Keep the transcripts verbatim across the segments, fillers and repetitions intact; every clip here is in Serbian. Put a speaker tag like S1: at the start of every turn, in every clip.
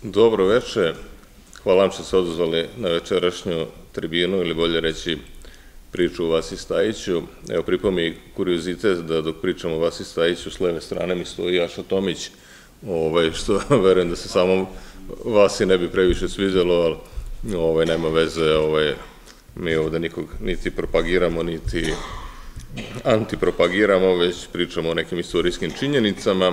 S1: Dobro večer. Hvala vam što ste odazvali na večerašnju tribinu, ili bolje reći priču o Vasi Stajiću. Evo, pripao mi kuriozitet da dok pričam o Vasi Stajiću, s leve strane mi stoji Jaša Tomić, što verujem da se samom Vasi ne bi previše sviđalo, ali nema veze, mi ovde nikog niti propagiramo, niti antipropagiramo, već pričamo o nekim istorijskim činjenicama.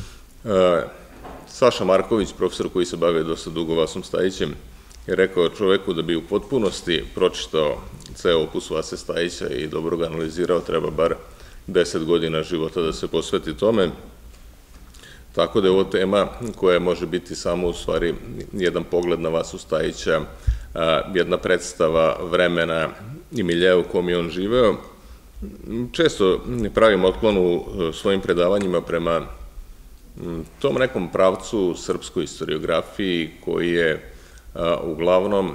S1: Saša Marković, profesor koji se bavio dosta dugo Vasom Stajićem, je rekao čoveku da bi u potpunosti pročitao ceo opus Vase Stajića i dobro ga analizirao, treba bar deset godina života da se posveti tome. Tako da je ovo tema koja može biti samo u stvari jedan pogled na Vasu Stajića, jedna predstava vremena i miljeja u kom je on živeo. Često pravim otklon u svojim predavanjima prema tom nekom pravcu srpskoj istoriografiji koji je uglavnom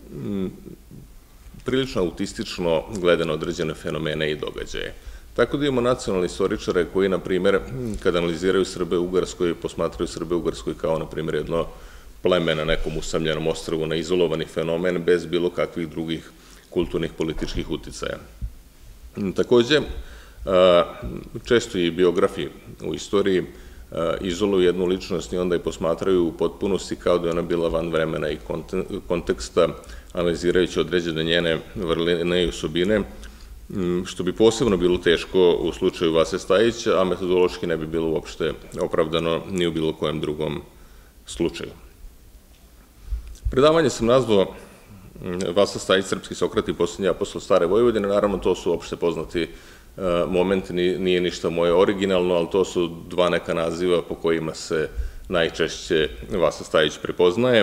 S1: prilično autistično gleda na određene fenomene i događaje. Tako da imamo nacionalni istoričare koji, na primjer, kada analiziraju Srbe u Ugarskoj, posmatraju Srbe u Ugarskoj kao, na primjer, jedno pleme na nekom usamljenom ostrvu, na izolovani fenomen, bez bilo kakvih drugih kulturnih, političkih uticaja. Takođe, često i biografi u istoriji izoluju jednu ličnost i onda je posmatraju u potpunosti kao da je ona bila van vremena i konteksta, analizirajući određene njene vrline i osobine, što bi posebno bilo teško u slučaju Vase Stajića, a metodološki ne bi bilo uopšte opravdano ni u bilo kojem drugom slučaju. Predavanje sam nazvao Vasa Stajić, srpski Sokrat i poslednji apostol stare Vojvodine. Naravno, to su opšte poznati momenti, nije ništa moje originalno, ali to su dva neka naziva po kojima se najčešće Vasa Stajić prepoznaje.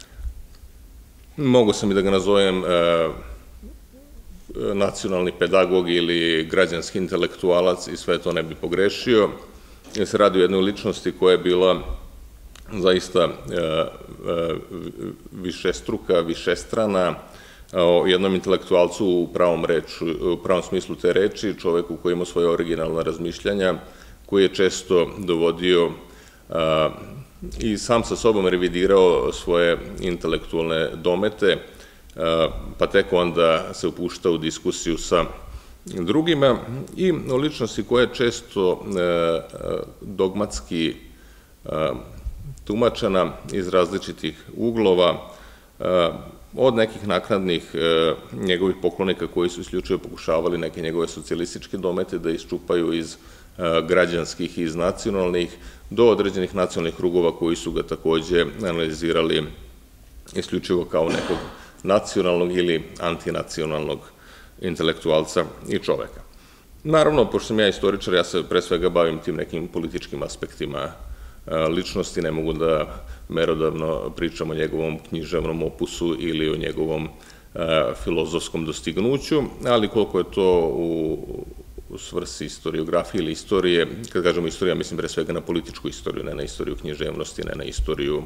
S1: Mogu sam i da ga nazovem nacionalni pedagog ili građanski intelektualac i sve to ne bi pogrešio, jer se radi o jednoj ličnosti koja je bila zaista višestruka, višestrana, o jednom intelektualcu u pravom smislu te reči, čoveku koji ima svoje originalne razmišljanja, koji je često dovodio i sam sa sobom revidirao svoje intelektualne domete, pa tek onda se upušta u diskusiju sa drugima, i o ličnosti koja je često dogmatski tumačena iz različitih uglova, od nekih naknadnih njegovih poklonika koji su isključivo pokušavali neke njegove socijalističke domete da iščupaju iz građanskih i iz nacionalnih, do određenih nacionalnih krugova koji su ga takođe analizirali isključivo kao nekog nacionalnog ili antinacionalnog intelektualca i čoveka. Naravno, pošto sam ja istoričar, ja se pre svega bavim tim nekim političkim aspektima ličnosti, ne mogu da merodavno pričam o njegovom književnom opusu ili o njegovom filozofskom dostignuću, ali koliko je to u svrsi istoriografije ili istorije, kad kažemo istorija, mislim pre svega na političku istoriju, ne na istoriju književnosti, ne na istoriju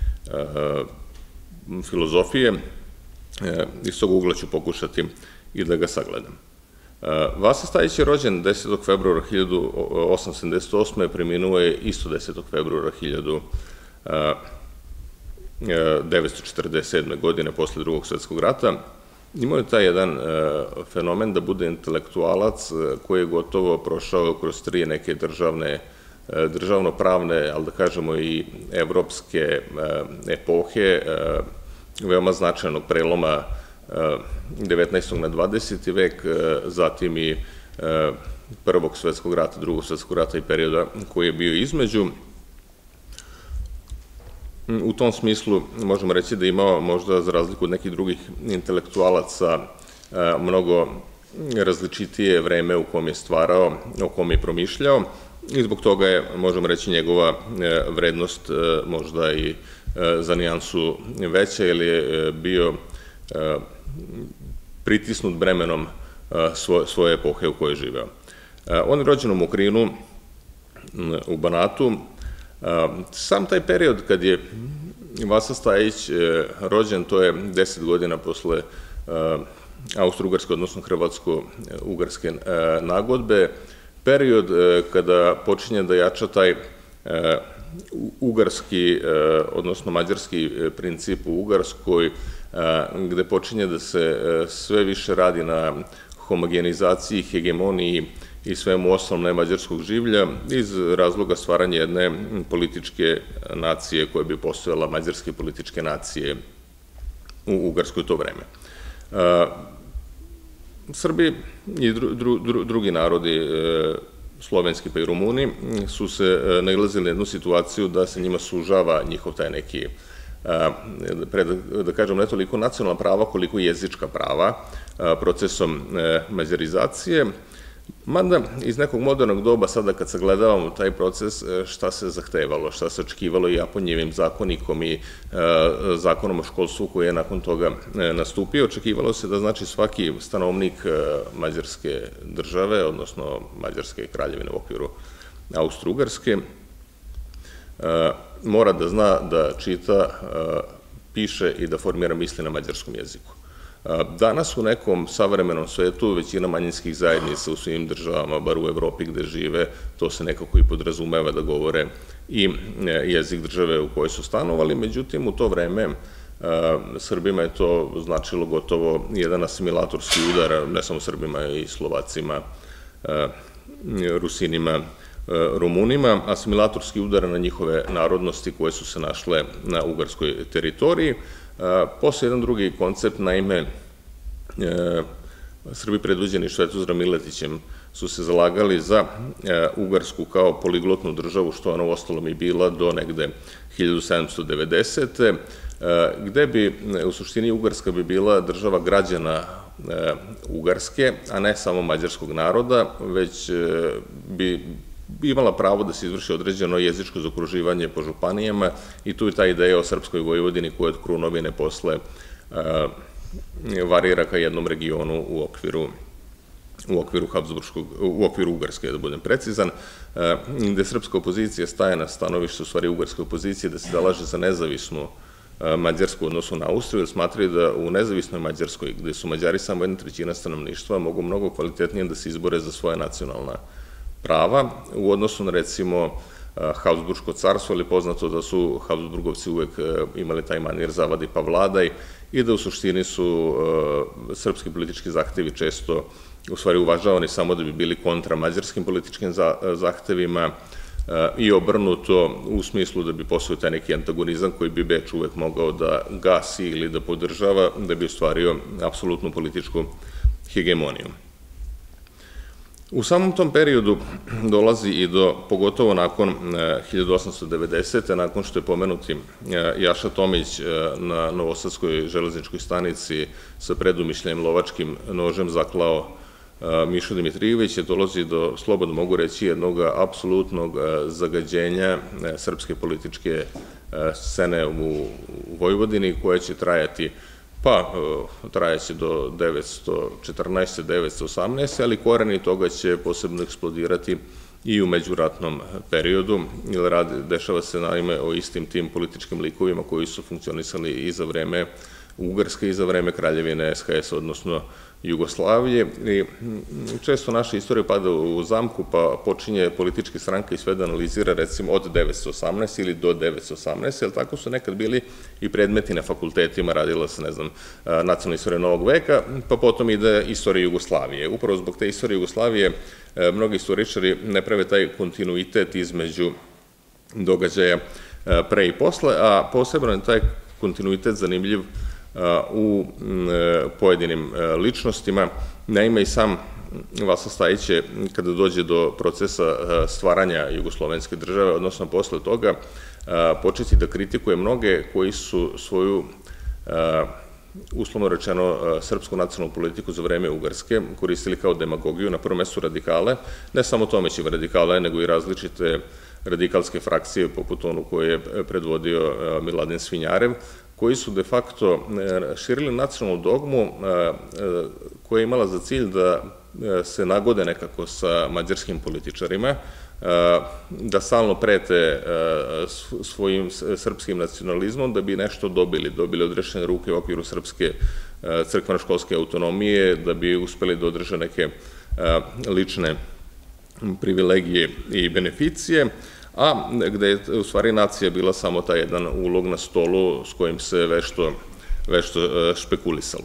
S1: filozofije, iz tog ugla ću pokušati i da ga sagledam. Vasa Stajić je rođen desetog februara hiljadu osamsto sedamdeset osme. preminuo je isto desetog februara hiljadu devetsto četrdeset sedme. godine posle Drugog svetskog rata. Imao je taj jedan fenomen da bude intelektualac koji je gotovo prošao kroz tri neke državne, državno-pravne, ali da kažemo i evropske epohe, veoma značajnog preloma devetnaestog na dvadeseti vek, zatim i Prvog svetskog rata, Drugog svetskog rata i perioda koji je bio između. U tom smislu možemo reći da je imao, možda za razliku od nekih drugih intelektualaca, mnogo različitije vreme u kom je stvarao, o kom je promišljao, i zbog toga je, možemo reći, njegova vrednost možda i za nijansu veća, jer je bio pritisnut bremenom svoje epohe u kojoj je živeo. On je rođen u Mokrinu, u Banatu. Sam taj period kad je Vasa Stajić rođen, to je deset godina posle Austro-Ugarske, odnosno Hrvatsko-Ugarske nagodbe, period kada počinje da jača taj ugarski, odnosno mađarski princip u Ugarskoj, gde počinje da se sve više radi na homogenizaciji, hegemoniji i svemu ostalom nemađarskog življa iz razloga stvaranja jedne političke nacije koja bi postojala, mađarske političke nacije u Ugarskoj u to vreme. Srbi i drugi narodi, slovenski pa i Rumuni, su se nailazili na jednu situaciju da se njima sužava njihov taj neki, da kažem, ne toliko nacionalna prava koliko jezička prava procesom mađarizacije. Mada iz nekog modernog doba, sada kad sagledavamo taj proces, šta se zahtevalo, šta se očekivalo i Aponjevim zakonikom i zakonom o školstvu koji je nakon toga nastupio, očekivalo se da znači svaki stanovnik mađarske države, odnosno mađarske kraljevine u okviru Austro-Ugarske, mora da zna da čita, piše i da formira misli na mađarskom jeziku. Danas u nekom savremenom svetu većina manjinskih zajednica u svim državama, bar u Evropi gde žive, to se nekako i podrazumeva da govore i jezik države u kojoj su stanovali, međutim u to vreme Srbima je to značilo gotovo jedan asimilatorski udar, ne samo Srbima i Slovacima, Rusinima, Rumunima, asimilatorski udar na njihove narodnosti koje su se našle na ugarskoj teritoriji. Posle jedan drugi koncept, naime, Srbi predvođeni Svetozrom Miletićem su se zalagali za Ugarsku kao poliglotnu državu, što ona u ostalom i bila do negde hiljadu sedamsto devedesete. gde bi u suštini Ugarska bi bila država građana Ugarske, a ne samo mađarskog naroda, već bi imala pravo da se izvrši određeno jezičko zaokruživanje po županijama i tu je ta ideja o srpskoj Vojvodini koja od Krunovine posle varira ka jednom regionu u okviru u okviru Habsburškog, u okviru Ugarske, da budem precizan, gde srpska opozicija staje na stanovištu, u stvari ugarske opozicije, da se zalaže za nezavisnu Mađarsku u odnosu na Austriju, jer smatraju da u nezavisnoj Mađarskoj, gde su Mađari samo jedna trećina stanovništva, mogu mnogo kvalitetnije da se izbore za svoje nacionalna prava, u odnosu na, recimo, Habsburško carstvo, ali poznato da su Habsburgovci uvek imali taj manir zavadi pa vladaj i da u suštini su srpski politički zahtevi često u stvari uvažavani samo da bi bili kontra mađarskim političkim zahtevima i obrnuto u smislu da bi postojao taj neki antagonizam koji bi Beč uvek mogao da gasi ili da podržava da bi ostvario apsolutnu političku hegemoniju. U samom tom periodu dolazi i do, pogotovo nakon hiljadu osamsto devedesete. nakon što je pomenuti Jaša Tomić na Novosadskoj železničkoj stanici sa predumišljenim lovačkim nožem zaklao Mišu Dimitrijevića, dolazi do, slobodno mogu reći, jednog apsolutnog zagađenja srpske političke scene u Vojvodini, koja će trajati, pa trajaće do devetsto četrnaeste devetsto osamnaeste ali koreni toga će posebno eksplodirati i u međuratnom periodu, jer dešava se naime o istim tim političkim likovima koji su funkcionisali i za vreme Ugarske i za vreme Kraljevine S H S, odnosno Jugoslavije. I često naša istorija pada u zamku, pa počinje politička stranka i sve da analizira, recimo, od devetsto osamnaeste ili do devetsto osamnaeste, ali tako su nekad bili i predmeti na fakultetima, radila se, ne znam, nacionalna istorija novog veka, pa potom ide istorija Jugoslavije. Upravo zbog te istorije Jugoslavije mnogi istoričari ne prave taj kontinuitet između događaja pre i posle, a posebno je taj kontinuitet zanimljiv u pojedinim ličnostima. Naime, i sam Vasa Stajić je, kada dođe do procesa stvaranja jugoslovenske države, odnosno posle toga, početi da kritikuje mnoge koji su svoju, uslovno rečeno, srpsku nacionalnu politiku za vreme Ugarske koristili kao demagogiju, na prvom mestu radikale, ne samo Tomićeve radikale, nego i različite radikalske frakcije, poput onu koju je predvodio Miladin Svinjarev, koji su de facto širili nacionalnu dogmu koja je imala za cilj da se nagode nekako sa mađarskim političarima, da stalno prete svojim srpskim nacionalizmom da bi nešto dobili, dobili odrešene ruke u okviru srpske crkveno-školske autonomije, da bi uspeli da održe neke lične privilegije i beneficije, a gde je u stvari nacija bila samo taj jedan ulog na stolu s kojim se vešto, vešto špekulisalo.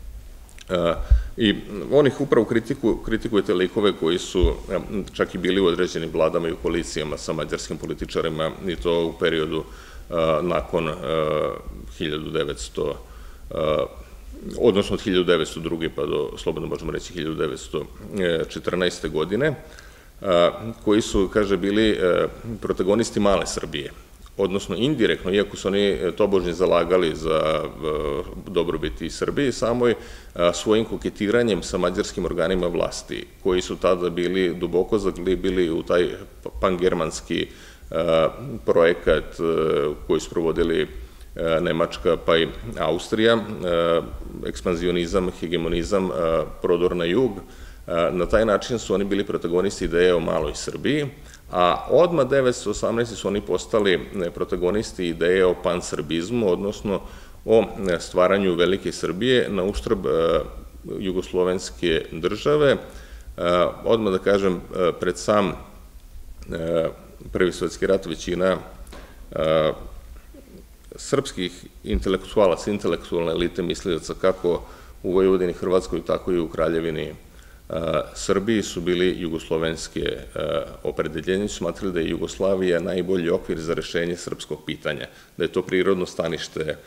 S1: I on ih upravo kritikuje te likove koji su čak i bili u određenim vladama i u koalicijama sa mađarskim političarima i to u periodu nakon hiljadu devetsto, odnosno od hiljadu devetsto druge pa do, slobodno možemo reći, hiljadu devetsto četrnaeste. godine, koji su, kaže, bili protagonisti male Srbije, odnosno indirektno, iako su oni tobožnje zalagali za dobrobit i Srbiji, samoj svojim koketiranjem sa mađarskim organima vlasti, koji su tada bili duboko zaglibili u taj pangermanski projekat koji su provodili Nemačka pa i Austrija, ekspanzionizam, hegemonizam, prodor na jug. Na taj način su oni bili protagonisti ideje o maloj Srbiji, a odmah devetsto osamnaeste. su oni postali protagonisti ideje o pansrbizmu, odnosno o stvaranju velike Srbije na uštrb jugoslovenske države. Odmah da kažem, pred sam Prvi svetski rat većina srpskih intelektualaca, intelektualne elite mislilaca kako u Vojvodini, Hrvatskoj, tako i u Kraljevini Srbiji su bili jugoslovenske opredeljenje, smatrali da je Jugoslavija najbolji okvir za rešenje srpskog pitanja, da je to prirodno stanište,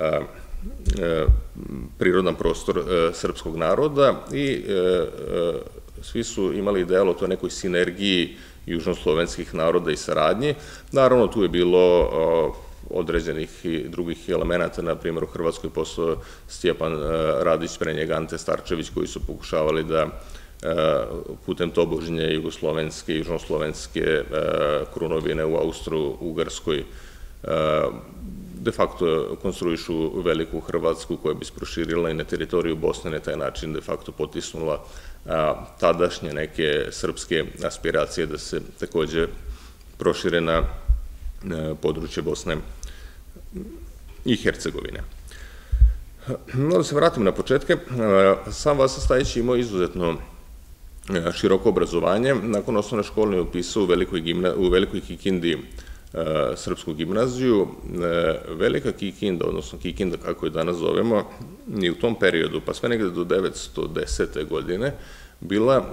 S1: prirodan prostor srpskog naroda i svi su imali ideal o toj nekoj sinergiji južnoslovenskih naroda i saradnji. Naravno, tu je bilo određenih i drugih elemenata, na primjer u Hrvatskoj posle Stjepan Radić, pre njega Ante Starčević, koji su pokušavali da putem tobožnje jugoslovenske i južnoslovenske krunovine u Austro-Ugarskoj de facto konstruišu veliku Hrvatsku koja bi se proširila i na teritoriju Bosne, na taj način de facto potisnula tadašnje neke srpske aspiracije da se takođe prošire na područje Bosne i Hercegovine. Da se vratim na početke. Sam Vasa Stajić imao izuzetno široko obrazovanje. Nakon osnovne škole je upisao u Velikoj Kikindi srpsku gimnaziju. Velika Kikinda, odnosno Kikinda kako je danas zovemo, i u tom periodu, pa sve negde do devetsto desete. godine, bila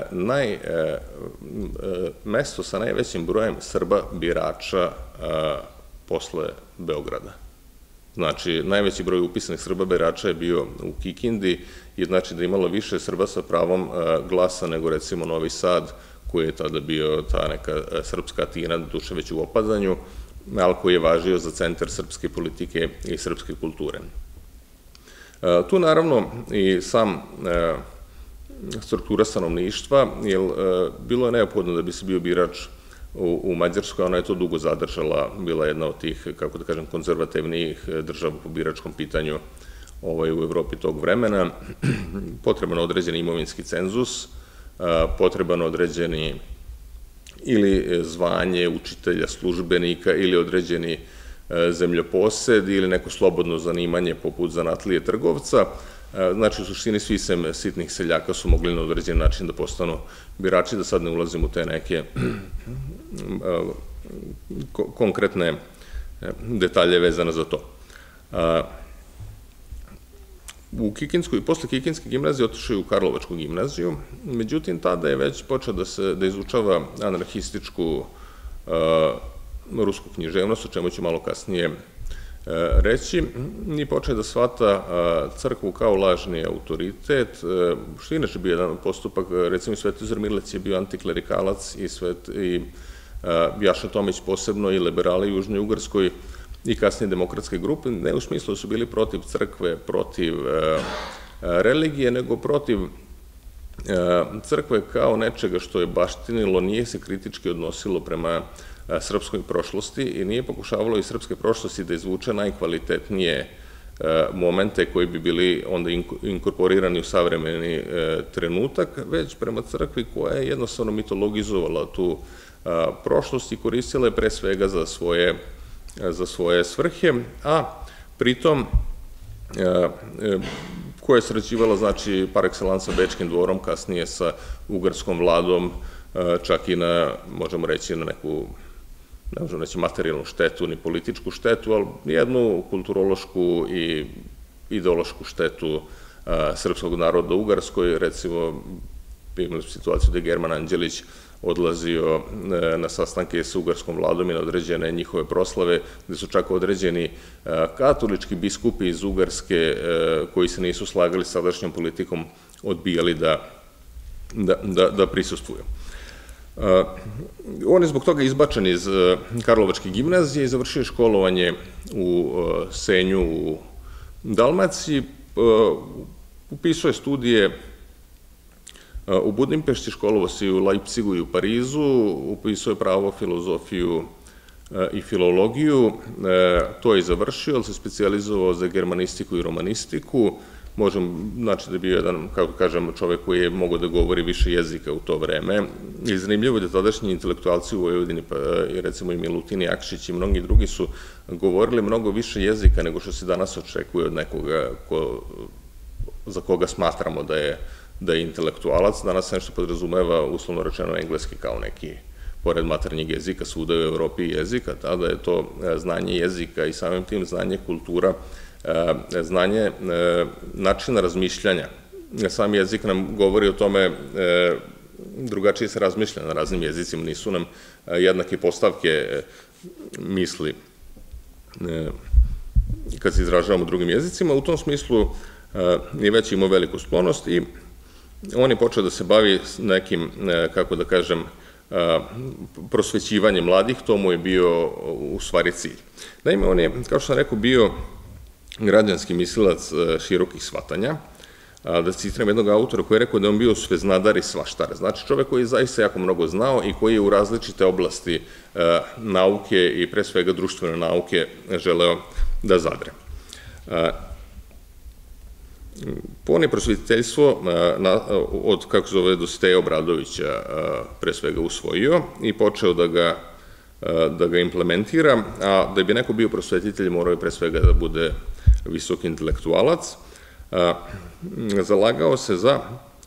S1: mesto sa najvećim brojem Srba birača posle Beograda. Znači, najveći broj upisanih Srba birača je bio u Kikindi i znači da je imalo više Srba sa pravom glasa nego recimo Novi Sad, koji je tada bio ta neka srpska Atina, duše već u opadanju, ali koji je važio za centar srpske politike i srpske kulture. Tu naravno i sam struktura stanovništva, jer bilo je neophodno da bi se bio birač u Mađarskoj, ona je to dugo zadržala, bila jedna od tih, kako da kažem, konzervativnijih država po biračkom pitanju u Evropi tog vremena. Potreban određeni imovinski cenzus, potreban određeni ili zvanje učitelja, službenika ili određeni zemljoposed ili neko slobodno zanimanje poput zanatlije trgovca. Znači, u suštini svi sem sitnih seljaka su mogli na određen način da postanu birači, da sad ne ulazim u te neke konkretne detalje vezane za to. U Kikinskoj, posle Kikinske gimnazije otišao je u Karlovačku gimnaziju, međutim, tada je već počeo da izučava anarhističku rusku književnost, o čemu ću malo kasnije reći, i počeo da shvata crkvu kao lažni autoritet, što je inače bio jedan postupak. Recimo, Svetozar Milec je bio antiklerikalac i Jaša Tomić posebno, i liberali u Južnoj Ugarskoj i kasnije demokratske grupe, ne u smislu da su bili protiv crkve, protiv religije, nego protiv crkve kao nečega što je baštinilo, nije se kritički odnosilo prema srpskoj prošlosti i nije pokušavalo iz srpske prošlosti da izvuče najkvalitetnije momente koji bi bili onda inkorporirani u savremeni trenutak, već prema crkvi koja je jednostavno mitologizovala tu prošlost i koristila je pre svega za svoje za svoje svrhe, a pritom koja je sređivala, znači, par excellence sa Bečkim dvorom, kasnije sa ugarskom vladom, čak i na, možemo reći, na neku ne možemo reći materijalnu štetu, ni političku štetu, ali jednu kulturološku i ideološku štetu srpskog naroda u Ugarskoj. Recimo, imali smo situaciju da je German Anđelić odlazio na sastanke sa ugarskom vladom i na određene njihove proslave, gde su čak određeni katolički biskupi iz Ugarske koji se nisu slagali s sadašnjom politikom odbijali da prisustvuju. On je zbog toga izbačen iz Karlovačke gimnazije i završio školovanje u Senju u Dalmaciji. Upisao je studije u Budimpešti, školovao se i u Leipzigu i u Parizu, upisao je pravo, filozofiju i filologiju. To je i završio, ali se specijalizovao za germanistiku i romanistiku. Možem, znači da je bio jedan, kako kažem, čovek koji je mogao da govori više jezika u to vreme. I zanimljivo je da tadašnji intelektualci u Vojvodini, pa i recimo i Milutin Jakšić i mnogi drugi su govorili mnogo više jezika nego što se danas očekuje od nekoga za koga smatramo da je da je intelektualac. Danas se nešto podrazumeva, uslovno rečeno, engleski kao neki, pored maternjeg jezika, svuda u Evropi jezika, tada je to znanje jezika i samim tim znanje kultura, znanje načina razmišljanja. Sam jezik nam govori o tome, drugačije se razmišlja na raznim jezicima, nisu nam jednake postavke misli kad se izražavamo drugim jezicima. U tom smislu je već imao veliku sklonost i on je počeo da se bavi nekim, kako da kažem, prosvećivanjem mladih, to mu je bio u stvari cilj. Naime, on je, kao što sam rekao, bio građanski mislilac širokih shvatanja. Da citiram jednog autora koji je rekao da je on bio sveznadar i svaštar. Znači, čovek koji je zaista jako mnogo znao i koji je u različite oblasti nauke i pre svega društvene nauke želeo da zadre. On je prosvetiteljstvo od, kako se zove, Dositeja Obradovića pre svega usvojio i počeo da ga implementira, a da bi neko bio prosvetitelj morao je pre svega da bude visok intelektualac. Zalagao se za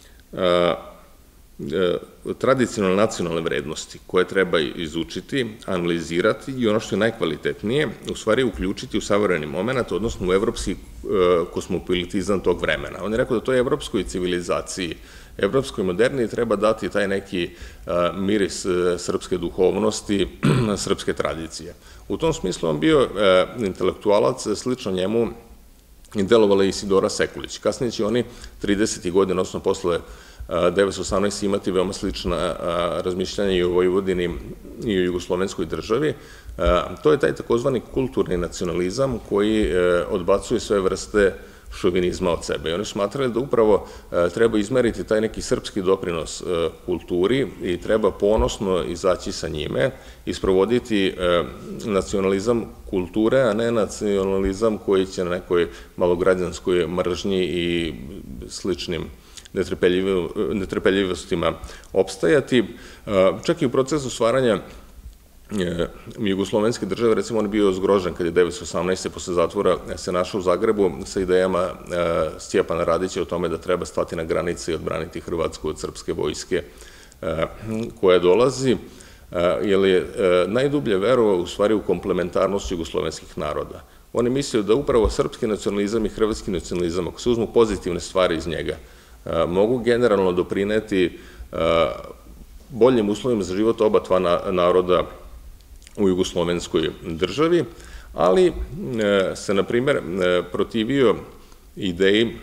S1: tradicionalne nacionalne vrednosti koje treba izučiti, analizirati i ono što je najkvalitetnije, u stvari uključiti u savremeni moment, odnosno u evropski kosmopolitizam tog vremena. On je rekao da to je evropskoj civilizaciji, evropskoj moderniji treba dati taj neki miris srpske duhovnosti, srpske tradicije. U tom smislu on bio intelektualac, slično njemu delovala i Isidora Sekulić. Kasnije će oni tridesetih godina, odnosno posle devetsto osamnaeste. imati veoma slična razmišljanja i o Vojvodini i o jugoslovenskoj državi. To je taj takozvani kulturni nacionalizam koji odbacuje sve vrste šovinizma od sebe. I oni smatrali da upravo treba izmeriti taj neki srpski doprinos kulturi i treba ponosno izaći sa njime i sprovoditi nacionalizam kulture, a ne nacionalizam koji će na nekoj malograđanskoj mržnji i sličnim netrpeljivostima opstajati. Čak i u procesu stvaranja jugoslovenske države, recimo, on je bio zgrožen kad je devetsto osamnaeste. posle zatvora se našao u Zagrebu sa idejama Stjepana Radića o tome da treba stati na granice i odbraniti Hrvatsku od srpske vojske koja dolazi, jer je najdublje verovao u stvari u komplementarnost jugoslovenskih naroda. On je mislio da upravo srpski nacionalizam i hrvatski nacionalizam, ako se uzmu pozitivne stvari iz njega, mogu generalno doprineti boljim uslovima za život oba dva naroda u jugoslovenskoj državi, ali se, na primer, protivio ideji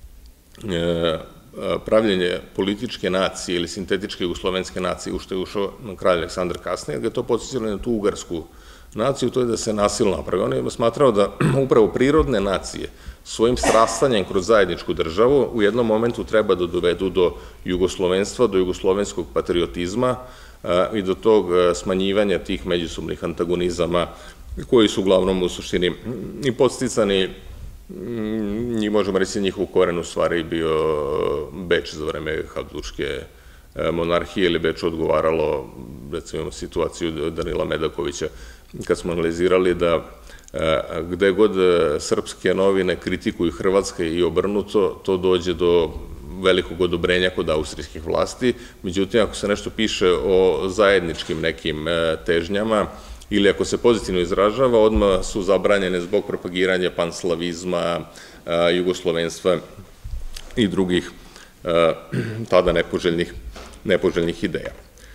S1: pravljenje političke nacije ili sintetičke jugoslovenske nacije, u što je ušao kralj Aleksandar kasnije, ga je to podsjećalo na tu ugarsku naciju, to je da se nasilno napravi. On je smatrao da upravo prirodne nacije svojim srastanjem kroz zajedničku državu u jednom momentu treba da dovedu do jugoslovenstva, do jugoslovenskog patriotizma i do tog smanjivanja tih međusobnih antagonizama koji su uglavnom u suštini i podsticani, njih možemo reći njihov koren u stvari bio Beč za vreme Habsburške monarhije ili Beču odgovaralo, recimo imamo situaciju Danila Medakovića, kad smo analizirali da gde god srpske novine kritikuju hrvatske i obrnuto, to dođe do velikog odobrenja kod austrijskih vlasti. Međutim, ako se nešto piše o zajedničkim nekim težnjama, ili ako se pozitivno izražava, odmah su zabranjene zbog propagiranja panslavizma, jugoslovenstva i drugih tada nepoželjnih, nepoželjnih ideja.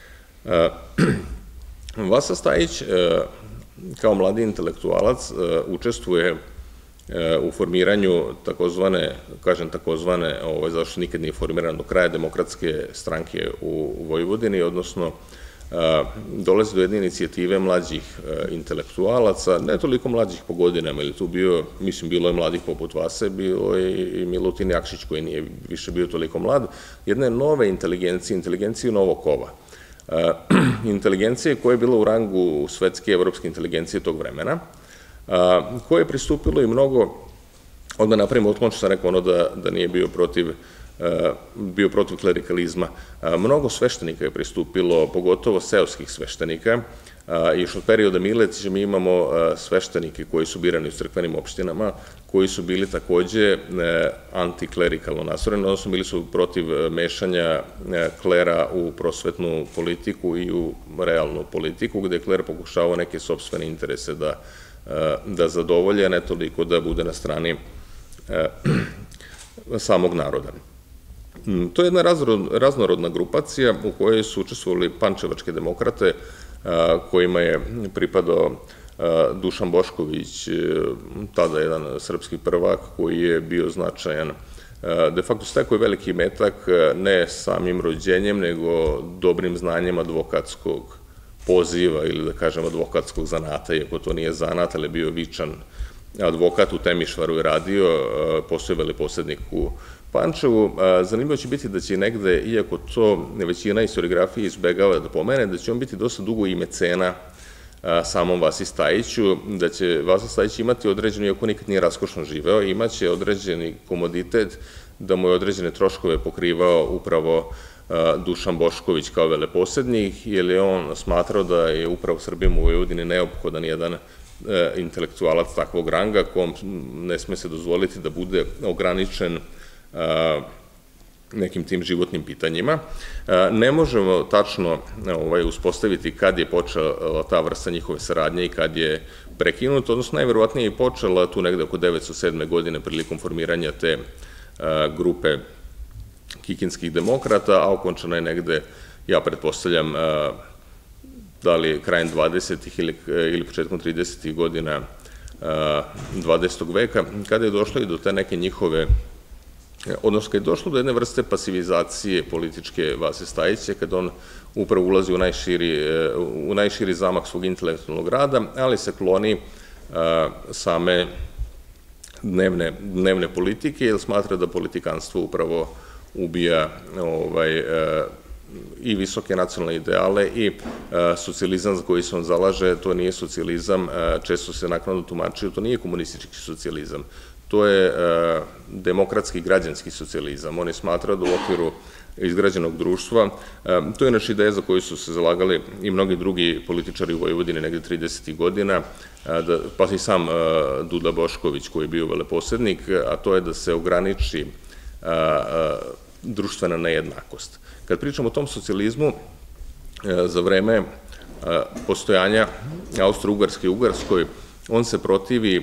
S1: Vasa Stajić, kao mladi intelektualac, učestvuje u formiranju takozvane, kažem takozvane, zašto nikad nije formiran do kraja, Demokratske stranke u Vojvodini, odnosno dolazi do jedne inicijative mlađih intelektualaca, ne toliko mlađih po godinama, ili tu bio, mislim, bilo je mladih poput Vase, bilo je i Milutin Jakšić koji nije više bio toliko mlad, jedne nove inteligencije, inteligencije novog kova. Inteligencije koja je bila u rangu svetske evropske inteligencije tog vremena, koje je pristupilo i mnogo, odmah napravimo otklon što sam rekao ono da nije bio protiv bio protiv klerikalizma. Mnogo sveštenika je pristupilo, pogotovo seoskih sveštenika, i još od perioda Miletića mi imamo sveštenike koji su birani u crkvenim opštinama, koji su bili takođe antiklerikalno nastrojeni, odnosno bili su protiv mešanja klera u prosvetnu politiku i u realnu politiku, gde je kler pokušavao neke sopstvene interese da zadovolje, a ne toliko da bude na strani samog naroda. To je jedna raznorodna grupacija u kojoj su učestvovali pančevačke demokrate, kojima je pripadao Dušan Bošković, tada jedan srpski prvak koji je bio značajan. De facto stekao je veliki metak ne samim rođenjem, nego dobrim znanjem advokatskog poziva ili da kažem advokatskog zanata, iako to nije zanat, ali je bio vičan advokat, u Temišvaru je radio, postoje veleposednik u Pančevu. Zanimljivo će biti da će negde, iako to većina historiografije izbegava da pomene, da će on biti dosta dugo i mecena samom Vasi Stajiću, da će Vasa Stajić imati određenu, iako nikad nije raskošno živeo, imaće određeni komoditet da mu je određene troškove pokrivao upravo Dušan Bošković kao veleposednik, jer je on smatrao da je upravo Srbima u Vojvodini neophodan jedan intelektualac takvog ranga, kom ne sme se dozvoliti da bude ograničen nekim tim životnim pitanjima. Ne možemo tačno uspostaviti kad je počela ta vrsta njihove saradnje i kad je prekinuta, odnosno najverovatnije je počela tu negde oko devetsto sedme. godine prilikom formiranja te grupe kikinskih demokrata, a okončana je negde, ja pretpostavljam, da li krajem dvadesetih ili početkom tridesetih godina dvadesetog veka, kada je došlo i do te neke njihove, odnosno kada je došlo do jedne vrste pasivizacije političke Vase Stajića, kada on upravo ulazi u najširi zamak svog intelektualnog rada, ali se kloni same dnevne politike, jer smatra da politikanstvo upravo ubija i visoke nacionalne ideale i socijalizam za koji se on zalaže, to nije socijalizam, često se naknadno tumačio, to nije komunistički socijalizam, to je demokratski građanski socijalizam. On je smatrao da u okviru izgrađenog društva, to je naša ideja za koju su se zalagali i mnogi drugi političari u Vojvodini negde tridesetih godina, pa i sam Duda Bošković koji je bio veleposednik, a to je da se ograniči društvena nejednakost. Kad pričamo o tom socijalizmu, za vreme postojanja Austro-Ugarske i Ugarskoj, on se protivi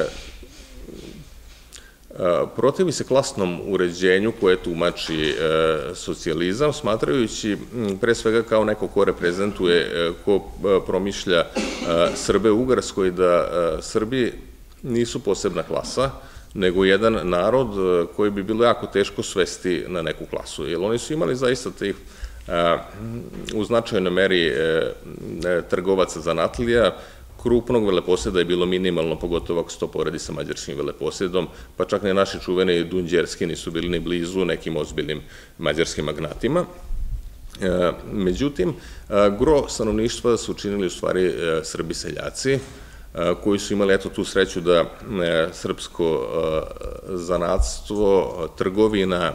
S1: protivi se klasnom uređenju koje tumači socijalizam, smatrajući pre svega kao neko ko reprezentuje, ko promišlja Srbe u Ugarskoj, da Srbi nisu posebna klasa, nego jedan narod koji bi bilo jako teško svesti na neku klasu. Jer oni su imali zaista tih u značajnoj meri trgovaca zanatlija, krupnog veleposeda je bilo minimalno, pogotovo ako se to poredi sa mađarskim veleposedom, pa čak ne naši čuveni Dunđerski nisu bili ni blizu nekim ozbiljnim mađarskim magnatima. Međutim, gro stanovništva su činili u stvari Srbi seljaci, koji su imali eto tu sreću da srpsko zanatstvo, trgovina,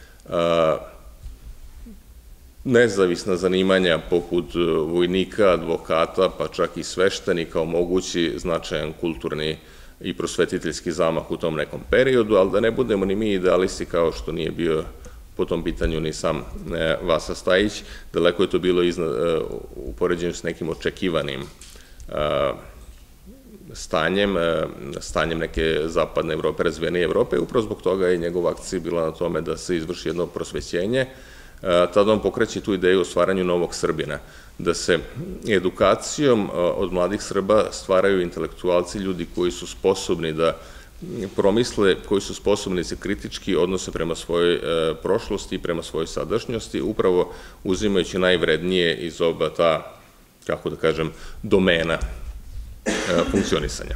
S1: nezavisna zanimanja poput vojnika, advokata, pa čak i sveštenika omogući značajan kulturni i prosvetiteljski zamah u tom nekom periodu, ali da ne budemo ni mi idealisti kao što nije bio po tom pitanju ni sam Vasa Stajić, daleko je to bilo u poređenju s nekim očekivanim stanjem, stanjem neke zapadne Evrope, razvijenije Evrope. Upravo zbog toga je njegova akcija bila na tome da se izvrši jedno prosvećenje. Tada on pokreće tu ideju o stvaranju novog Srbina, da se edukacijom od mladih Srba stvaraju intelektualci, ljudi koji su sposobni da promisle, koji su sposobni da se kritički odnose prema svojoj prošlosti i prema svojoj sadašnjosti, upravo uzimajući najvrednije iz oba ta, kako da kažem, domena funkcionisanja.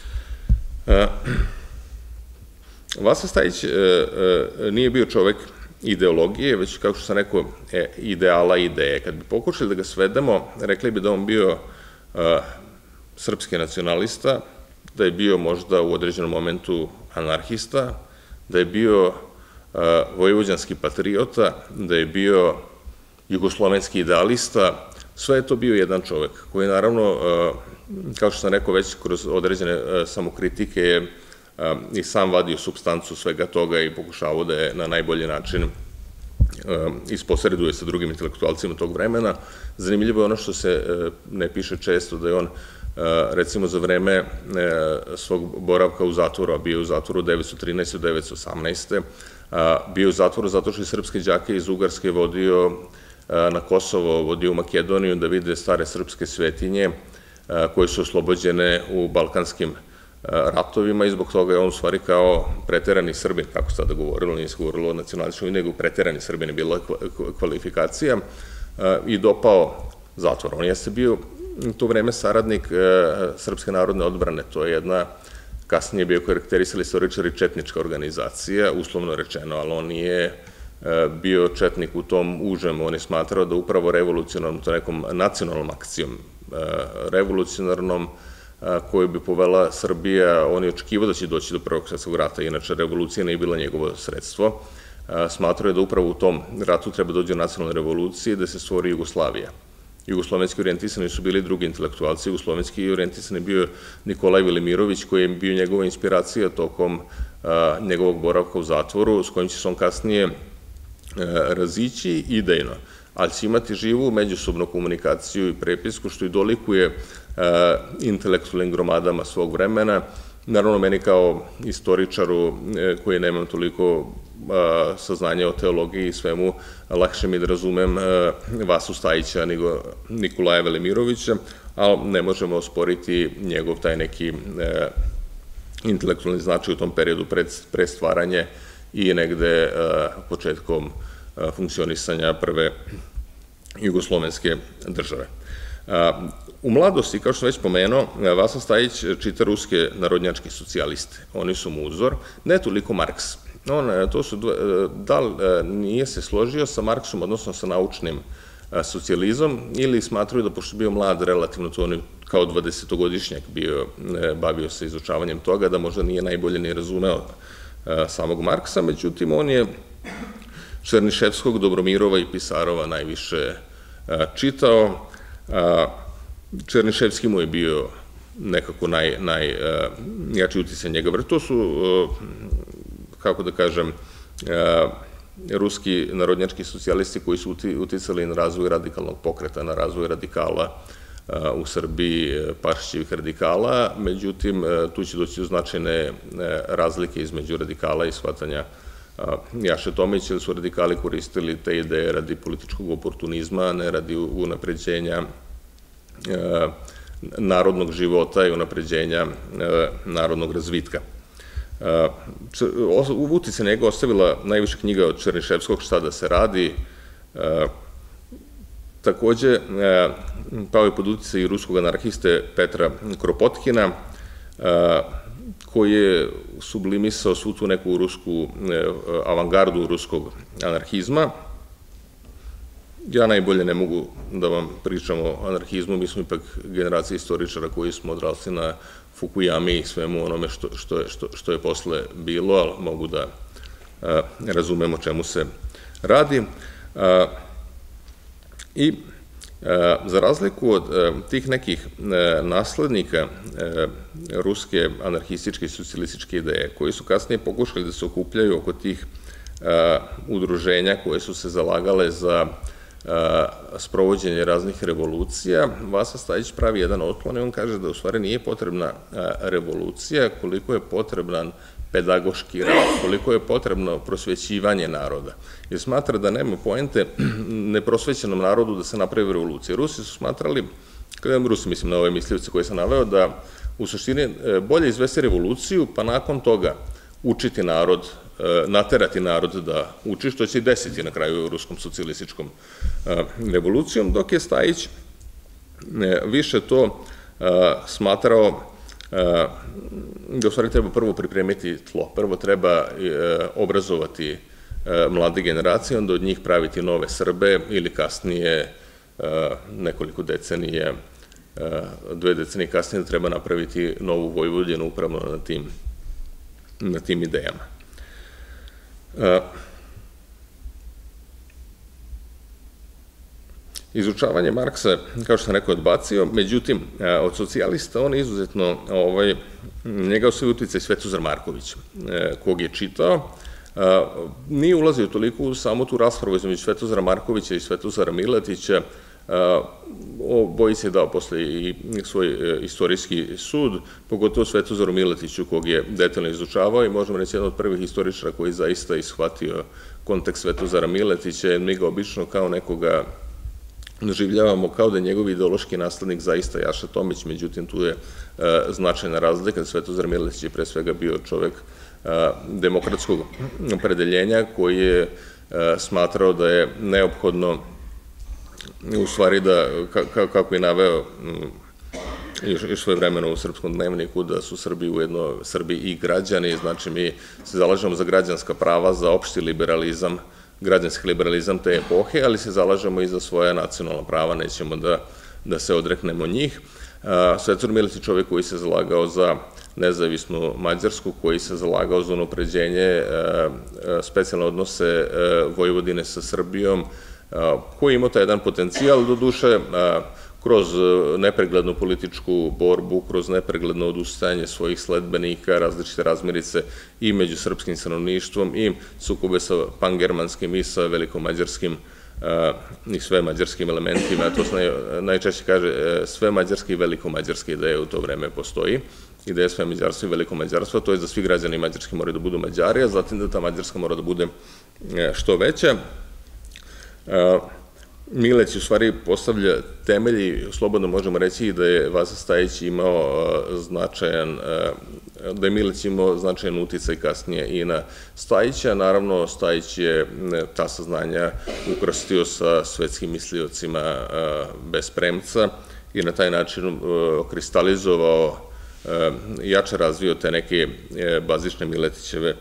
S1: Vasa Stajić nije bio čovek ideologije, već, kako što sam rekao, ideala i ideje. Kad bi pokušali da ga svedemo, rekli bi da on bio srpski nacionalista, da je bio možda u određenom momentu anarhista, da je bio vojvođanski patriota, da je bio jugoslovenski idealista. Sve je to bio jedan čovek koji, naravno, kao što sam rekao, već kroz određene samokritike je i sam vadio supstancu svega toga i pokušavao da je na najbolji način isposreduje sa drugim intelektualcima tog vremena. Zanimljivo je ono što se ne piše često, da je on, recimo, za vreme svog boravka u zatvoru, a bio u zatvoru devetsto trinaeste do devetsto osamnaeste. bio u zatvoru zato što je srpske đake iz Ugarske vodio na Kosovo, vodio u Makedoniju da vide stare srpske svetinje koje su oslobođene u balkanskim ratovima i zbog toga je on u stvari kao preterani Srbin, tako se tada govorilo, nije se govorilo o nacionalističnom, nego preterani Srbin je bila kvalifikacija i dopao zatvor. On jeste bio u to vreme saradnik Srpske narodne odbrane, to je jedna, kasnije bio karakterisali istoričari, četnička organizacija, uslovno rečeno, ali on nije bio četnik u tom užem, on je smatrao da upravo revolucionarnom, to nekom nacionalnom akcijom, revolucionarnom koju bi povela Srbija, on je očekivao da će doći do Prvog svjetskog rata, inače revolucija nije bila njegovo sredstvo, smatrao je da upravo u tom ratu treba dođe do nacionalne revolucije, da se stvori Jugoslavija. Jugoslovenski orijentisani su bili drugi intelektualci, jugoslovenski orijentisani bio Nikolaj Velimirović, koji je bio njegova inspiracija tokom njegovog boravka u zatvoru, s kojim će se on kasnije razići idejno, ali će imati živu međusobnu komunikaciju i prepisku, što i dolikuje intelektualnim gromadama svog vremena. Naravno, meni kao istoričaru, koji nemam toliko saznanja o teologiji i svemu, lakše mi da razumem Vasu Stajića nego Nikolaja Velimirovića, ali ne možemo osporiti njegov taj neki intelektualni značaj u tom periodu pre stvaranje i negde početkom funkcionisanja prve jugoslovenske države. U mladosti, kao što sam već pomenuo, Vasa Stajić čita ruske narodnjačke socijaliste. Oni su mu uzor, ne toliko Marks. On, to su, da li nije se složio sa Marksom, odnosno sa naučnim socijalizom, ili smatraju da, pošto je bio mlad, relativno to on je kao dvadesetogodišnjak bio, bavio se izučavanjem toga, da možda nije najbolje ni razumeo samog Marksa, međutim, on je Černiševskog, Dobromirova i Pisarova najviše čitao. Černiševski mu je bio nekako najjači uticaj njega. To su, kako da kažem, ruski narodnjački socijalisti koji su uticali na razvoj radikalnog pokreta, na razvoj radikala u Srbiji, Pašićevih radikala, međutim, tu će doći do značajne razlike između radikala i shvatanja Jaše Tomića, jer su radikali koristili te ideje radi političkog oportunizma, ne radi unapređenja narodnog života i unapređenja narodnog razvitka. U uticaj njega ostavila najviše knjiga od Černiševskog Šta da se radi. Takođe, pao je pod uticaj i ruskog anarhiste Petra Kropotkina, koji je sublimisao svu tu neku rusku avangardu ruskog anarhizma. Ja najbolje ne mogu da vam pričam o anarhizmu, mi smo ipak generacija istoričara koji smo odrasli na Fukuyami i svemu onome što je posle bilo, ali mogu da razumemo čemu se radi. I za razliku od tih nekih naslednika ruske anarhističke i socijalističke ideje, koji su kasnije pokušali da se okupljaju oko tih udruženja koje su se zalagale za sprovođenje raznih revolucija, Vasa Stajić pravi jedan otklon i on kaže da u stvari nije potrebna revolucija, koliko je potreban pedagoški rad, koliko je potrebno prosvećivanje naroda. Jer smatra da nema poente neprosvećenom narodu da se napravi revolucija. Rusi su smatrali, kada Rusi mislim na ove mislioce koje sam naveo, da u suštini bolje izvesti revoluciju, pa nakon toga učiti narod, naterati narod da uči, što će i desiti na kraju ruskom socijalističkom revolucijom, dok je Stajić više to smatrao da u stvari treba prvo pripremiti tlo, prvo treba obrazovati mlade generacije, onda od njih praviti nove Srbe ili kasnije nekoliko decenije, dve decenije kasnije da treba napraviti novu Vojvodinu upravo na tim, na tim idejama. Izučavanje Marksa, kao što sam rekao, odbacio, međutim, od socijalista on je izuzetno, njega osvoji uticaj Svetozar Marković, kog je čitao, nije ulazio toliko u samu tu raspravu između Svetozara Markovića i Svetozara Miletića, Bojić je dao posle i svoj istorijski sud, pogotovo Svetozaru Miletiću, kog je detaljno izučavao i možemo reći jedan od prvih istoričara koji zaista ishvatio kontekst Svetozara Miletića, jer mi ga obično kao nekoga doživljavamo kao da je njegov ideološki naslednik zaista Jaša Tomić, međutim tu je značajna razlika. Svetozar Miletić je pre svega bio čovek demokratskog opredeljenja koji je smatrao da je neophodno u stvari da, kako je naveo još svoje vremeno u Srpskom dnevniku, da su Srbi ujedno Srbi i građani, znači mi se zalažemo za građanska prava, za opšti liberalizam, građanski liberalizam te epohe, ali se zalažemo i za svoja nacionalna prava, nećemo da se odreknemo njih. Svetozar Miletić je čovjek koji se zalagao za nezavisnu Mađarsku, koji se zalagao za unapređenje specijalne odnose Vojvodine sa Srbijom, koji je imao taj jedan potencijal, do duše, kroz nepreglednu političku borbu, kroz nepregledno odustajanje svojih sledbenika, različite razmirice i među srpskim stanovništvom i sukobe sa pangermanskim i sa velikomađarskim i sve mađarskim elementima. To se najčešće kaže sve mađarske i velikomađarske ideje u to vreme postoji. Ideja sve mađarstva i velikomađarstva, to je da svi građani mađarski moraju da budu Mađari, a zatim da ta Mađarska mora da bude što veća. Mileć u stvari postavlja temelji, slobodno možemo reći da je Vasa Stajić imao značajan, da je Mileć imao značajan uticaj kasnije i na Stajića. Naravno, Stajić je ta saznanja ukrstio sa svetskim misliocima bez premca i na taj način kristalizovao, jače razvio te neke bazične Miletićeve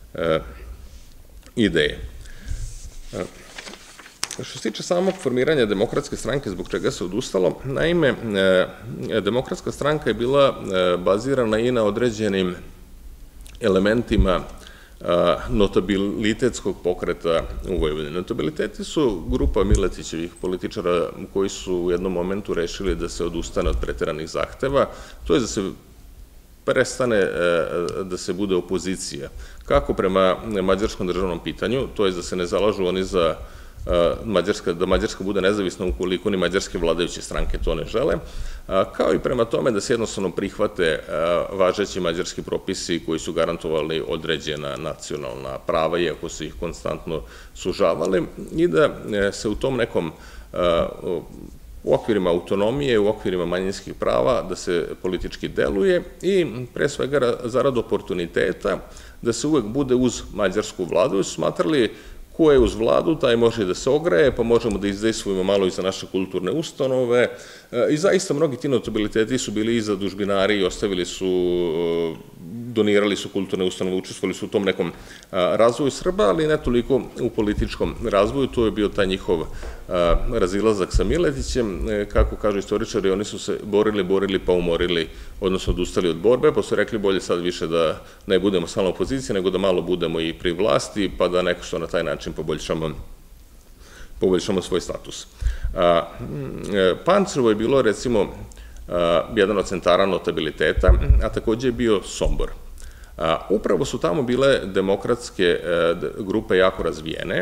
S1: ideje. Što se tiče samog formiranja Demokratske stranke, zbog čega se odustalo, naime, Demokratska stranka je bila bazirana i na određenim elementima notabilitetskog pokreta u Vojvodini. Notabiliteti su grupa Miletićevih političara koji su u jednom momentu rešili da se odustane od preteranih zahteva, to je da se prestane da se bude opozicija, kako prema mađarskom državnom pitanju, to je da se ne zalažu oni za da Mađarska bude nezavisna ukoliko ni mađarske vladajuće stranke to ne žele, kao i prema tome da se jednostavno prihvate važeći mađarski propisi koji su garantovali određena nacionalna prava, iako su ih konstantno sužavali, i da se u tom nekom u okvirima autonomije, u okvirima manjinskih prava, da se politički deluje i pre svega zarad oportuniteta da se uvek bude uz mađarsku vladu. Smatrali ko je uz vladu, taj može da se ogreje, pa možemo da izdejstvujemo malo i za naše kulturne ustanove. I zaista mnogi ti notabiliteti su bili i zadužbinari i ostavili su, donirali su kulturne ustanove, učestvovali su u tom nekom razvoju Srba, ali ne toliko u političkom razvoju. To je bio taj njihov razilazak sa Miletićem. Kako kažu istoričari, oni su se borili, borili pa umorili, odnosno odustali od borbe, pa su rekli bolje sad više da ne budemo stalno u opoziciji, nego da malo budemo i pri vlasti, pa da neko što na taj način poboljšamo poboljšamo svoj status. Pančevo je bilo, recimo, jedan od centara notabiliteta, a takođe je bio Sombor. Upravo su tamo bile demokratske grupe jako razvijene,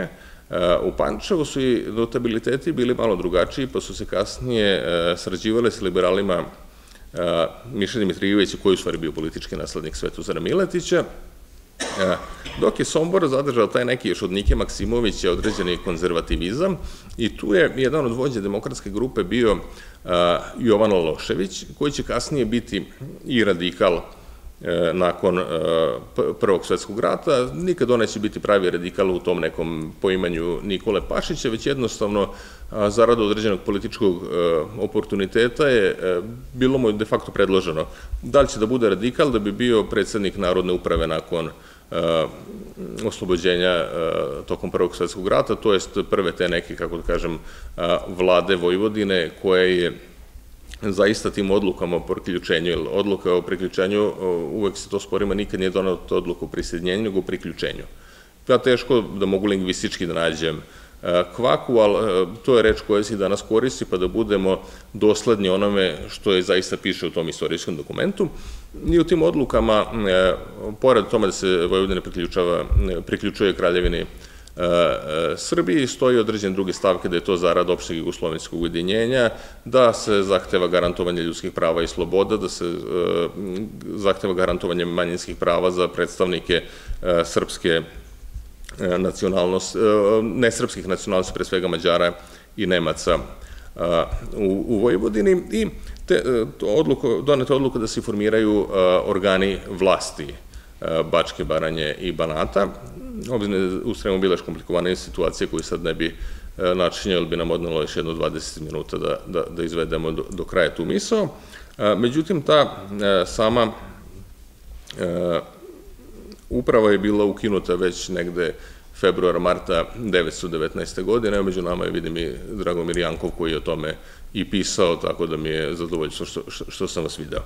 S1: U Pančevu su i notabiliteti bili malo drugačiji, pa su se kasnije sarađivale s liberalima Miša Dimitrijevića, koji je u stvari bio politički naslednik Svetozara Miletića, dok je Sombor zadržao taj neki još od Nike Maksimovića određeni konzervativizam i tu je jedan od vođa demokratske grupe bio Jovan Lalošević, koji će kasnije biti i radikal nakon Prvog svetskog rata. Nikad on neće biti pravi radikal u tom nekom poimanju Nikole Pašića, već jednostavno zarad određenog političkog oportuniteta je bilo mu de facto predloženo da li će da bude radikal da bi bio predsednik Narodne uprave nakon oslobođenja tokom Prvog svetskog rata, to jest prve te neke, kako da kažem, vlade Vojvodine, koje je zaista tim odlukama o priključenju, jer odluka o priključenju, uvek se to sporima, nikad nije donao odluku o prisjedinjenju, nego o priključenju. Ja teško da mogu lingvistički da nađem kvaku, ali to je reč koja se i danas koristi, pa da budemo dosledni onome što je zaista piše u tom istorijskom dokumentu. I u tim odlukama, pored tome da se Vojvodina priključuje Kraljevini Srbiji, stoji određene druge stavke da je to zarad opšteg jugoslovenskog ujedinjenja, da se zahteva garantovanje ljudskih prava i sloboda, da se zahteva garantovanje manjinskih prava za predstavnike srpske nacionalnosti, nesrpskih nacionalnosti, pre svega Mađara i Nemaca u Vojvodini, i doneta odluka da se formiraju organi vlasti Bačke, Baranje i Banata. Obzirom u Sremu bila još komplikovanija situacija koju sad ne bi načinjao, jer bi nam odnelo još jedno dvadeset minuta da izvedemo do kraja tu misao. Međutim, ta sama uprava je bila ukinuta već negde februara, marta devetsto devetnaeste. godine, a među nama je, vidim, i Dragomir Jankov koji je o tome i pisao, tako da mi je zadovoljstvo što sam vas video.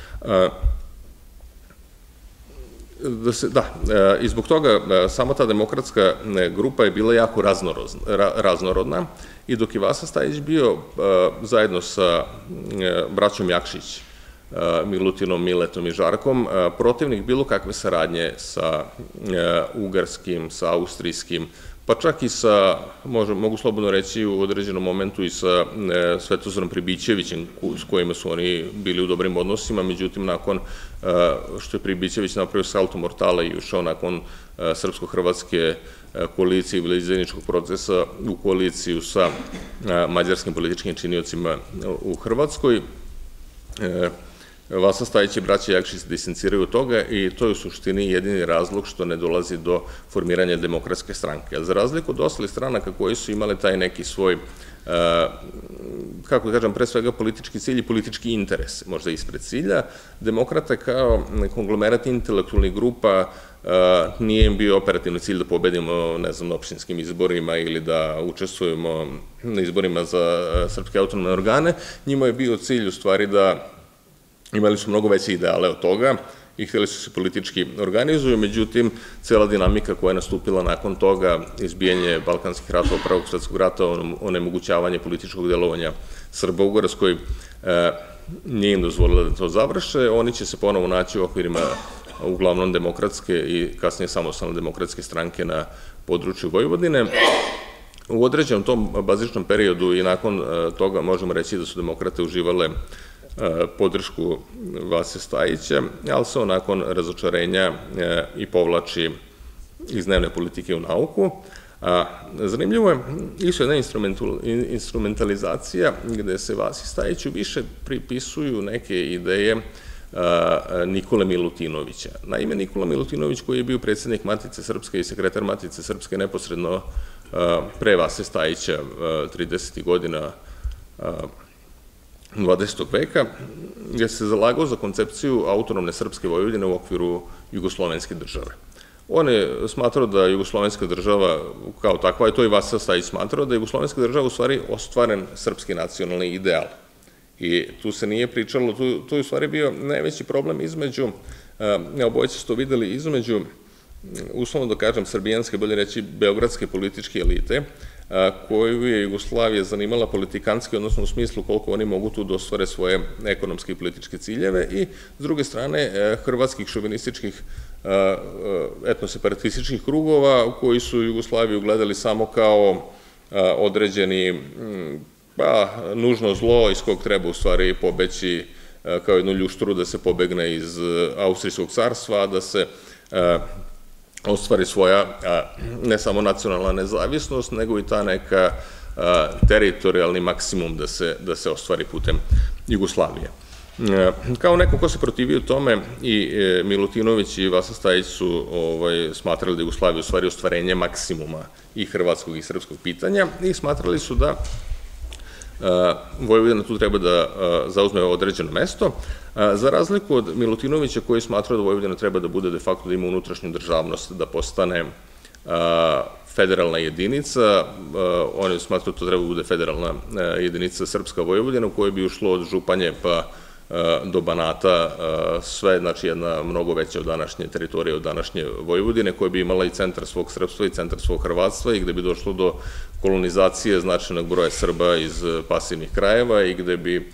S1: Da, i zbog toga sama ta demokratska grupa je bila jako raznorodna, i dok je Vasa Stajić bio zajedno sa braćom Jakšić, Milutinom, Miletom i Žarkom, protivnik bilo kakve saradnje sa ugarskim, sa austrijskim, pa čak i sa, mogu slobodno reći u određenom momentu, i sa Svetozarom Pribićevićem, s kojima su oni bili u dobrim odnosima. Međutim, nakon što je Pribićević napravio salto mortale i ušao nakon srpsko-hrvatske koalicije i zajedničkog procesa u koaliciju sa mađarskim političkim činiocima u Hrvatskoj, Vasa Stajić i braća Jakšić se distanciraju od toga, i to je u suštini jedini razlog što ne dolazi do formiranja demokratske stranke. Za razliku od ostalih stranaka koji su imale taj neki svoj, kako da kažem, pre svega politički cilj i politički interes, možda ispred cilja, demokrata kao konglomerat intelektualnih grupa nije im bio operativni cilj da pobedimo, ne znam, na opštinskim izborima ili da učestvujemo na izborima za srpske autonomne organe. Njima je bio cilj u stvari da imali su mnogo veće ideale od toga i htjeli su se politički organizuju, međutim, cela dinamika koja je nastupila nakon toga, izbijanje Balkanskih ratova, Prvog svetskog rata, onemogućavanje političkog delovanja Srba u Ugarskoj, nije im dozvolila da to završe. Oni će se ponovo naći u okvirima uglavnom demokratske i kasnije samostalne demokratske stranke na području Vojvodine. U određenom tom bazičnom periodu i nakon toga možemo reći da su demokrate uživale podršku Vase Stajića, ali se on nakon razočarenja i povlači iz dnevne politike u nauku. Zanimljivo je isto jedna instrumentalizacija gde se Vasi Stajiću više pripisuju neke ideje Nikole Milutinovića. Naime, Nikola Milutinović, koji je bio predsednik Matice Srpske i sekretar Matice Srpske neposredno pre Vase Stajića tridesetih godina dvadesetog veka, je se zalagao za koncepciju autonomne srpske Vojvodine u okviru jugoslovenske države. On je smatrao da jugoslovenska država kao takva, i to i Vasa Stajić smatrao, da je jugoslovenska država u stvari ostvaren srpski nacionalni ideal. I tu se nije pričalo, tu je u stvari bio najveći problem između, obojice su to videli, između, uslovno da kažem, srbijanske, bolje reći, beogradske političke elite, koju je Jugoslavija zanimala politikanski, odnosno u smislu koliko oni mogu tu da ostvare svoje ekonomske i političke ciljeve, i s druge strane hrvatskih šovinističkih etnoseparatističkih krugova koji su Jugoslaviju gledali samo kao određeni, pa, nužno zlo iz kog treba u stvari pobeći kao jednu ljušturu da se pobegne iz Austrijskog carstva, da se ostvari svoja ne samo nacionalna nezavisnost, nego i ta neka teritorijalni maksimum da se ostvari putem Jugoslavije. Kao neko ko se protivio tome, i Milutinović i Vasa Stajić su smatrali da Jugoslavija u stvari ostvarenje maksimuma i hrvatskog i srpskog pitanja i smatrali su da Vojvodina tu treba da zauzme određeno mesto, za razliku od Milutinovića koji je smatrao da Vojvodina treba da bude de facto da ima unutrašnju državnost, da postane federalna jedinica. On je smatrao da to treba da bude federalna jedinica Srpska Vojvodina u kojoj bi ušlo od Županje pa do Banata sve, znači jedna mnogo veća od današnje teritorije, od današnje Vojvodine, koja bi imala i centar svog srpstva i centar svog hrvatstva i gde bi došlo do kolonizacije značajnog broja Srba iz pasivnih krajeva i gde bi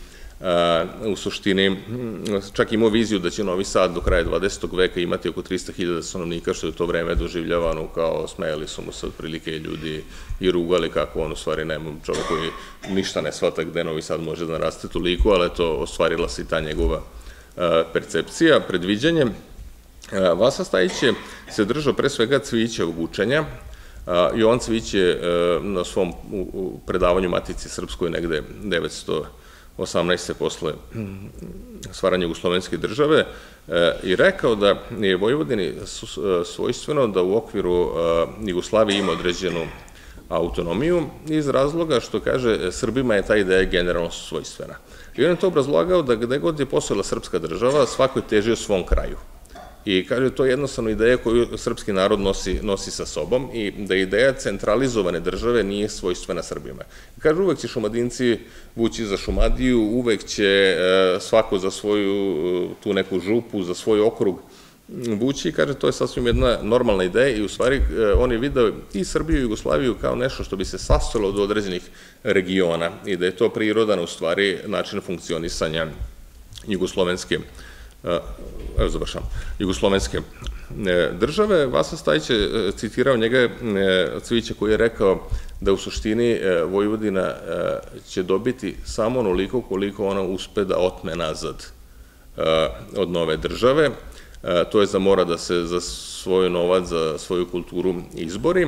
S1: u suštini čak imao viziju da će Novi Sad do kraja dvadesetog veka imati oko trista hiljada stanovnika, što je u to vreme doživljavano kao, smejali su mu se otprilike ljudi i rugali kako on u stvari nema čovjek koji ništa ne shvata gde Novi Sad može da naraste toliko, ali eto, ostvarila se i ta njegova percepcija, predviđanje. Vasa Stajić je se držao pre svega Cvijićevog učenja. Jovan Cvijić je na svom predavanju Matici Srpskoj negde devetsto osamnaeste posle stvaranja Jugoslovenske države i rekao da je Vojvodini svojstveno da u okviru Jugoslavije ima određenu autonomiju iz razloga što, kaže, Srbima je ta ideja generalno svojstvena. I on je to obrazlagao da gde god je postojala srpska država, svako je težio svom kraju. I kaže, to je jednostavno ideja koju srpski narod nosi sa sobom i da ideja centralizovane države nije svojstvena Srbima. Kaže, uvek će Šumadinci vući za Šumadiju, uvek će svako za svoju tu neku župu, za svoj okrug vući i kaže, to je sasvim jedna normalna ideja i u stvari on je video i Srbiju i Jugoslaviju kao nešto što bi se sastojalo od određenih regiona i da je to prirodan u stvari način funkcionisanja jugoslovenske evo završam, jugoslovenske države. Vasa Stajić je citirao njega Cvijića koji je rekao da u suštini Vojvodina će dobiti samo onoliko koliko ona uspe da otme nazad od nove države. To je da mora da se za svoj novac, za svoju kulturu izbori.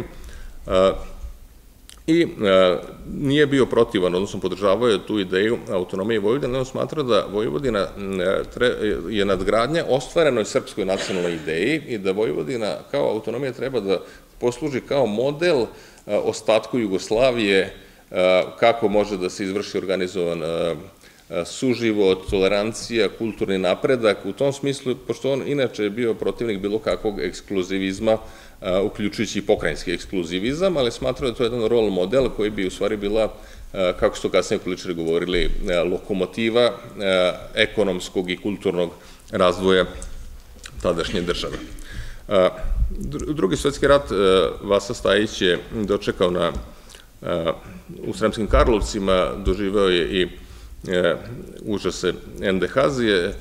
S1: I nije bio protivan, odnosno podržavao je tu ideju autonomije Vojvodine, on smatra da Vojvodina je nadgradnja ostvarenoj srpskoj nacionalnoj ideji i da Vojvodina kao autonomija treba da posluži kao model ostatku Jugoslavije kako može da se izvrši organizovan suživot, tolerancija, kulturni napredak. U tom smislu, pošto on inače je bio protivnik bilo kakvog ekskluzivizma, uključujući i pokrajinski ekskluzivizam, ali smatrao da to je jedan rol model koji bi u stvari bila, kako su to kasnije političari govorili, lokomotiva ekonomskog i kulturnog razvoja tadašnje države. Drugi svetski rat Vasa Stajić je dočekao u Sremskim Karlovcima, doživeo je i užase Endehazije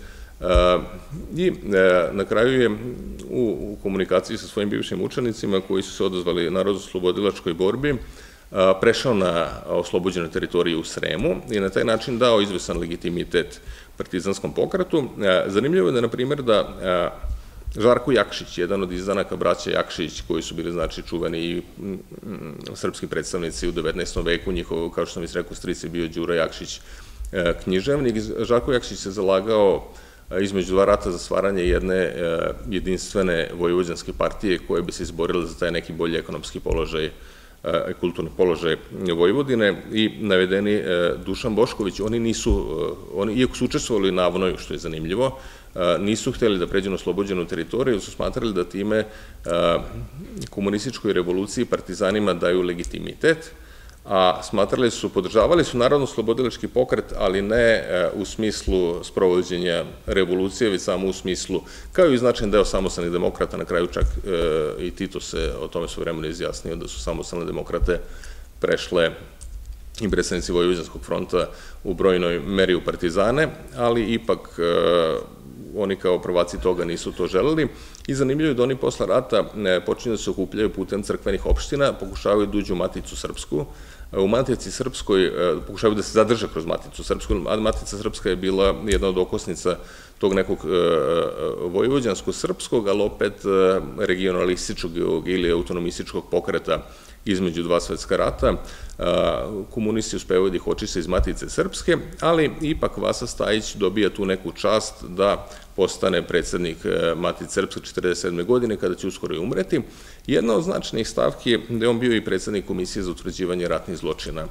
S1: i na kraju je u komunikaciji sa svojim bivšim učenicima koji su se odazvali narodno-oslobodilačkoj borbi prešao na oslobođenoj teritoriji u Sremu i na taj način dao izvesan legitimitet partizanskom pokretu. Zanimljivo je da, na primjer, da Žarko Jakšić, jedan od izdanaka braća Jakšić, koji su bili, znači, čuvani i srpski predstavnici u devetnaestom veku, njihov, kao što sam izrekao, stric je bio Đura Jakšić, književnik. Žarko Jakšić se zalagao između dva rata za stvaranje jedne jedinstvene vojvođanske partije koje bi se izborile za taj neki bolji ekonomski položaj, kulturni položaj Vojvodine i navedeni Dušan Bošković. Oni nisu, iako su učestvovali na Avnoju, što je zanimljivo, nisu hteli da pređu na oslobođenu teritoriju, su smatrali da time komunističkoj revoluciji partizanima daju legitimitet, a smatrali su, podržavali su narodno-oslobodilački pokret, ali ne u smislu sprovođenja revolucije, već samo u smislu, kao i značajan deo samostalnih demokrata, na kraju čak i Tito se o tome su vremena izjasnio da su samostalne demokrate prešle i predstavnici Vojvođanskog fronta u brojnoj meri u partizane, ali ipak oni kao prvaci toga nisu to želeli. I zanimljivo je da oni posle rata počinju da se okupljaju putem crkvenih opština, pokušavaju da uđu u Maticu Srpsku. U Matici Srpskoj pokušavaju da se zadrže kroz Maticu Srpsku. Matica Srpska je bila jedna od okosnica tog nekog vojvođansko-srpskog, ali opet regionalističkog ili autonomističkog pokreta između dva svetska rata. Komunisti uspevaju da ih očiste iz Matice Srpske, ali ipak Vasa Stajić dobija tu neku čast da postane predsednik Matice Srpske četrdeset sedme godine, kada će uskoro i umreti. Jedna od značajnih stavki je da je on bio i predsednik Komisije za utvrđivanje ratnih zločina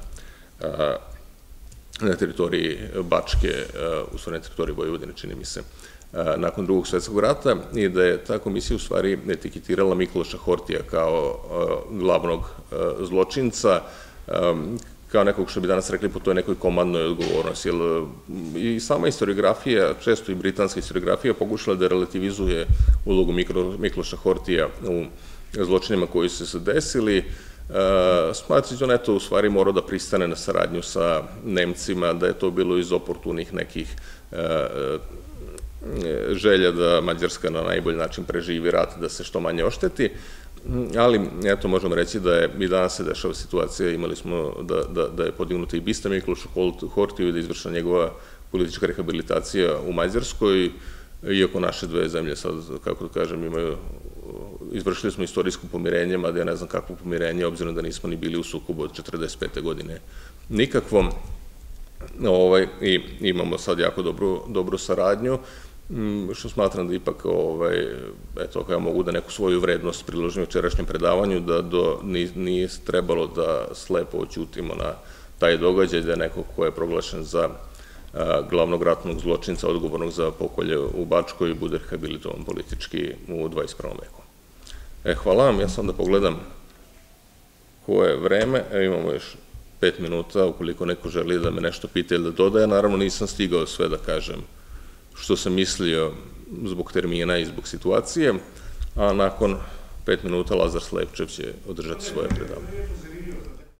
S1: na teritoriji Bačke, u stvari na teritoriji Vojvodine, čini mi se, nakon drugog svetskog rata, i da je ta komisija u stvari etiketirala Mikloša Hortija kao glavnog zločinca, kao nekog što bi danas rekli po toj nekoj komandnoj odgovornosti. I sama historiografija, često i britanska historiografija, pokušala da relativizuje ulogu Mikloša Hortija u zločinima koji su se desili, smatrajući da je to u stvari morao da pristane na saradnju sa Nemcima, da je to bilo iz oportunih nekih želja da Mađarska na najbolji način preživi rat, da se što manje ošteti, ali eto možemo reći da je i danas se dešava situacija, imali smo da je podignuta i bista Miklošu Hortiju i da je izvršena njegova politička rehabilitacija u Mađarskoj, iako naše dve zemlje sad, kako da kažem, imaju, izvršili smo istorijsko pomirenje, mada ja ne znam kakvo pomirenje, obzirom da nismo ni bili u sukobu od četrdeset pete godine nikakvom, i imamo sad jako dobru saradnju, što smatram da ipak, eto, ako ja mogu da neku svoju vrednost priložim u večerašnjem predavanju, da nije trebalo da slepo oćutimo na taj događaj, da je neko ko je proglašen za glavnog ratnog zločinca, odgovornog za pokolje u Bačkoj, bude rehabilitovan politički u dvadeset prvom veku. E, hvala vam, ja sam da pogledam koje je vreme, evo imamo još pet minuta, ukoliko neko želi da me nešto pita ili da dodaje, naravno nisam stigao sve da kažem što sam mislio zbog termina i zbog situacije, a nakon pet minuta Lazar Slepčev će održati svoje predavanje.